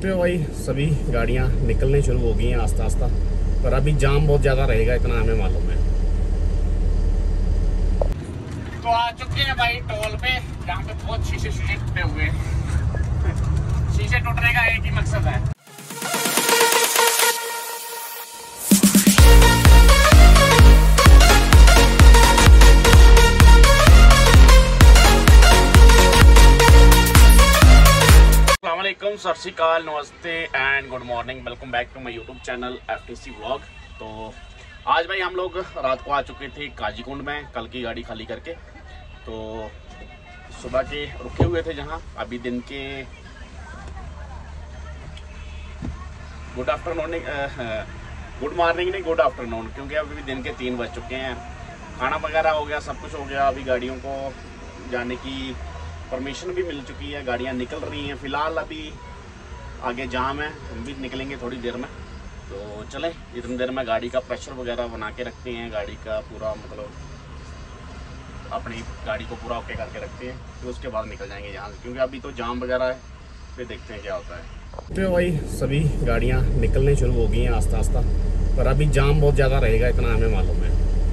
तो भाई सभी गाड़ियां निकलने शुरू हो गई हैं आस्ता आस्ता, पर अभी जाम बहुत ज़्यादा रहेगा, इतना हमें मालूम है। तो आ चुके हैं भाई टोल पे, जहाँ पे बहुत शीशे टूटे हुए हैं। शीशे टूटने का एक ही मकसद है। सत श्री अकाल, नमस्ते and good morning. Welcome back to my YouTube channel FTC vlog. तो आज भाई हम लोग रात को आ चुके थे काजीकुंड में, कल की गाड़ी खाली करके। तो सुबह के रुके हुए थे जहां, अभी दिन के गुड मॉर्निंग नहीं, गुड आफ्टरनून, क्योंकि अभी दिन के 3 बज चुके हैं। खाना वगैरह हो गया, सब कुछ हो गया। अभी गाड़ियों को जाने की परमिशन भी मिल चुकी है, गाड़ियां निकल रही हैं। फिलहाल अभी आगे जाम है, हम भी निकलेंगे थोड़ी देर में। तो चलें, इतनी देर में गाड़ी का प्रेशर वगैरह बना के रखते हैं, गाड़ी का पूरा मतलब अपनी गाड़ी को पूरा ओके करके रखते हैं, फिर उसके बाद निकल जाएंगे यहाँ से, क्योंकि अभी तो जाम वगैरह है। फिर देखते हैं क्या होता है। तो भाई सभी गाड़ियाँ निकलने शुरू हो गई हैं आस्ता आस्ता, पर अभी जाम बहुत ज़्यादा रहेगा, इतना हमें मालूम है।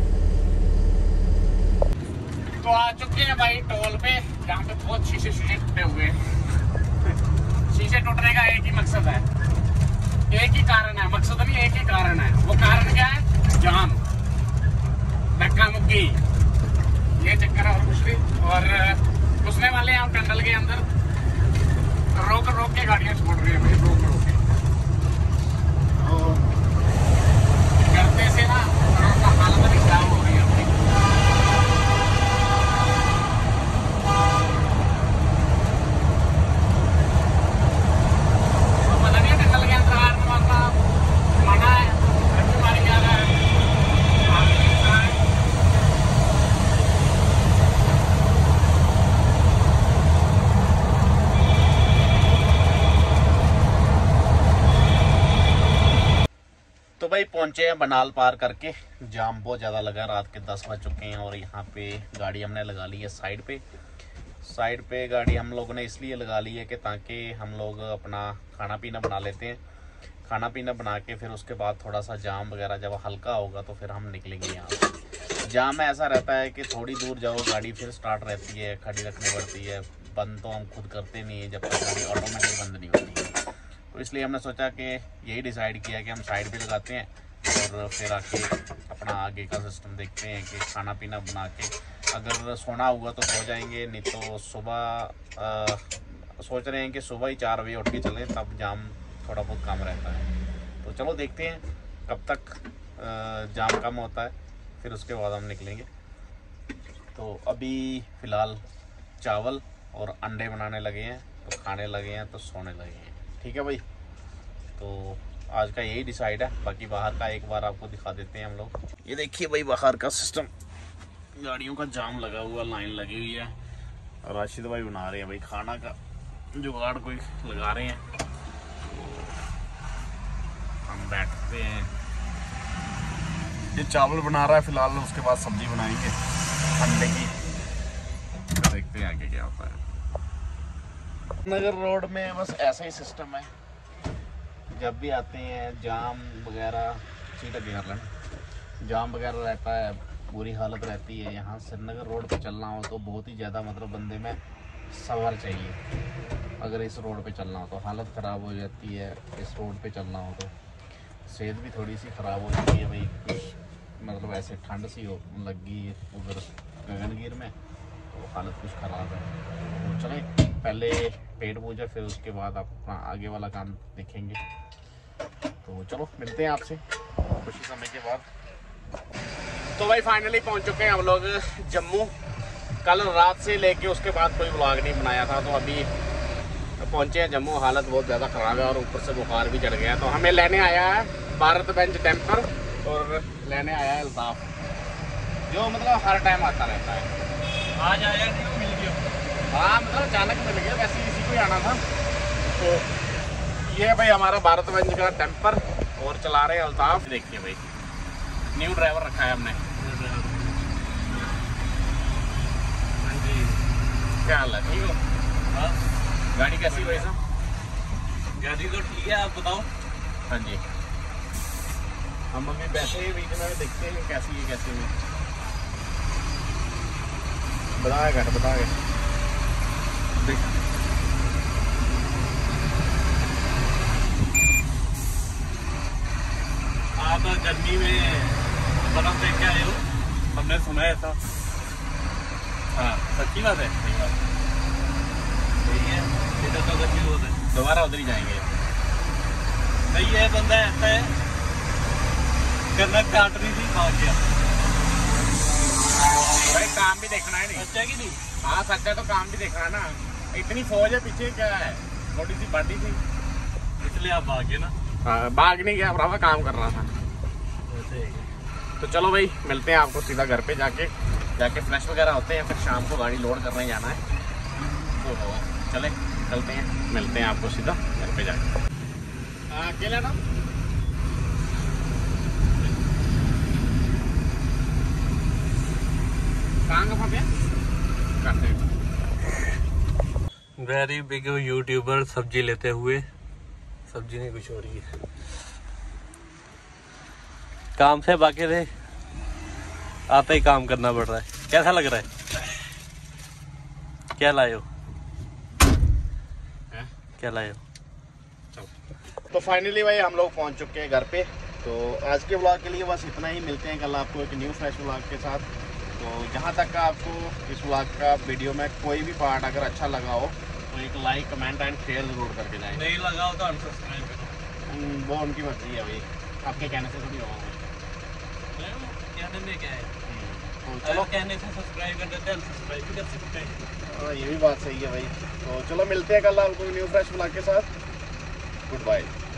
तो आ चुके हैं भाई टोल पे, जहाँ पे बहुत शीशे टूटे हुए हैं। शीशे टूटने का एक ही मकसद है, एक ही कारण है, मकसद नहीं, एक ही कारण है। वो कारण क्या है? जाम, धक्का मुक्की, ये चक्कर है और कुछ नहीं। और घुसने वाले हैं हम टनल के अंदर, रोक के गाड़ियां छोड़ रही है भाई, रोक के। तो करते से ना हालत भी खराब हो गई है अपनी। तो भाई पहुंचे हैं बनाल पार करके। जाम बहुत ज़्यादा लगा, रात के 10 बज चुके हैं। और यहाँ पे गाड़ी हमने लगा ली है साइड पे गाड़ी हम लोगों ने इसलिए लगा ली है कि ताकि हम लोग अपना खाना पीना बना लेते हैं। खाना पीना बना के फिर उसके बाद थोड़ा सा जाम वगैरह जब हल्का होगा तो फिर हम निकलेंगे यहाँ से। जाम में ऐसा रहता है कि थोड़ी दूर जाओ, गाड़ी फिर स्टार्ट रहती है, खड़ी रखनी पड़ती है। बंद तो हम खुद करते नहीं है जब तक गाड़ी ऑटोमेटिक बंद नहीं होती है। तो इसलिए हमने सोचा कि यही डिसाइड किया कि हम साइड पे लगाते हैं और फिर आके अपना आगे का सिस्टम देखते हैं कि खाना पीना बना के अगर सोना हुआ तो सो जाएंगे, नहीं तो सुबह सोच रहे हैं कि सुबह ही 4 बजे उठ के चलें, तब जाम थोड़ा बहुत कम रहता है। तो चलो देखते हैं कब तक जाम कम होता है, फिर उसके बाद हम निकलेंगे। तो अभी फ़िलहाल चावल और अंडे बनाने लगे हैं, तो खाने लगे हैं, तो सोने लगे हैं। ठीक है भाई, तो आज का यही डिसाइड है। बाकी बाहर का एक बार आपको दिखा देते हैं हम लोग। ये देखिए भाई बाहर का सिस्टम, गाड़ियों का जाम लगा हुआ, लाइन लगी हुई है। और राशिद भाई बना रहे हैं भाई खाना का जुगाड़, कोई लगा रहे हैं। तो हम बैठते हैं, ये चावल बना रहा है फिलहाल, उसके बाद सब्जी बनाएंगे अंडे की। तो देखते हैं आगे क्या होता है। नगर रोड में बस ऐसा ही सिस्टम है, जब भी आते हैं जाम वगैरह जाम वगैरह रहता है, बुरी हालत रहती है। यहाँ श्रीनगर रोड पे चलना हो तो बहुत ही ज़्यादा मतलब बंदे में सब्र चाहिए। अगर इस रोड पे चलना हो तो हालत ख़राब हो जाती है, इस रोड पे चलना हो तो सेहत भी थोड़ी सी ख़राब हो जाती है भाई। कुछ मतलब ऐसे ठंड सी हो लगी उधर गगनगिर में, तो हालत कुछ ख़राब है। तो चलें पहले पेट पूजा, फिर उसके बाद अपना आगे वाला काम देखेंगे। तो चलो मिलते हैं आपसे कुछ ही समय के बाद। तो भाई फाइनली पहुंच चुके हैं हम लोग जम्मू। कल रात से लेके उसके बाद कोई व्लॉग नहीं बनाया था, तो अभी पहुंचे हैं जम्मू। हालत बहुत ज़्यादा ख़राब है और ऊपर से बुखार भी चढ़ गया। तो हमें लेने आया है भारत बेंच टेम्पर और लेने आया है अल्ताफ, जो मतलब हर टाइम आता रहता है। आज आया नहीं, मिल गया। हाँ मतलब अचानक मिल गया, वैसे इसी को ही आना था। तो ये भाई हमारा भारत बेंच का टेम्पर और चला रहे हैं अल्ताफ। देखिए भाई न्यू ड्राइवर रखा है हमने। हाँ जी, क्या हाल है, ठीक हो? हाँ, गाड़ी कैसी भाई साहब? गाड़ी तो ठीक है, आप बताओ। हाँ जी, हम अभी बैठे ही बीच में देखते हैं कैसी है कैसी नहीं। बताएगा देख। आप गर्मी में बर्फ देख के आए हो, हमने सुना है ऐसा। हाँ सच्ची बात है। सही बात सही है, इधर तो गर्मी बहुत है। दोबारा उधर ही जाएंगे। नहीं ये बंदा ऐसा है, गन्ना काट रही थी खा गया। भाई काम भी देखना है नहीं। अच्छा कि नहीं? हाँ सच है, तो काम भी देखना है ना। इतनी फौज है पीछे, क्या है, थोड़ी सी पार्टी थी इसलिए आप भागे ना। हाँ, भाग नहीं गया भरावा, काम कर रहा था। तो चलो भाई, मिलते हैं आपको सीधा घर पे जाके फ्रेश वगैरह होते हैं, फिर शाम को गाड़ी लोड करने जाना है। तो चलते हैं, मिलते हैं आपको सीधा घर पे जाके। अकेला ना कहाँ का फंसे करते हैं। वेरी बिग यूट्यूबर सब्जी लेते हुए, सब्जी नहीं कुछ हो रही है, काम से बाकी थे, आते ही काम करना पड़ रहा है। कैसा लग रहा है? क्या लाए हो? क्या लाए हो? तो फाइनली भाई हम लोग पहुंच चुके हैं घर पे। तो आज के व्लॉग के लिए बस इतना ही, मिलते हैं कल आपको एक न्यू फ्रेश व्लॉग के साथ। तो जहां तक का आपको इस व्लॉग का वीडियो में कोई भी पार्ट अगर अच्छा लगा हो तो एक लाइक कमेंट एंड शेयर जरूर करके जाएं। नहीं लगा हो तो अनसब्सक्राइब करो। वो उनकी मर्जी है भाई, आपके कहने से थोड़ी होगा। कहने में क्या है, तो चलो कहने से सब्सक्राइब कर देते हैं, अनसब्सक्राइब भी कर सकते हैं। हाँ ये भी बात सही है भाई। तो चलो मिलते हैं कल आपको न्यू फ्रेश व्लॉग के साथ। Good bye.